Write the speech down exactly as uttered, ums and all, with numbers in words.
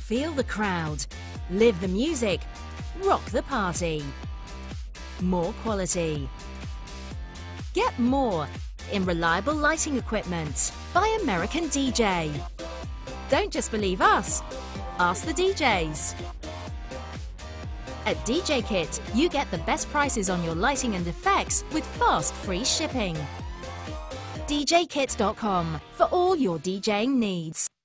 Feel the crowd, live the music, rock the party. More quality. Get more in reliable lighting equipment by American D J. Don't just believe us, ask the D Js. At djkit, you get the best prices on your lighting and effects with fast, free shipping. d j kit dot com for all your DJing needs.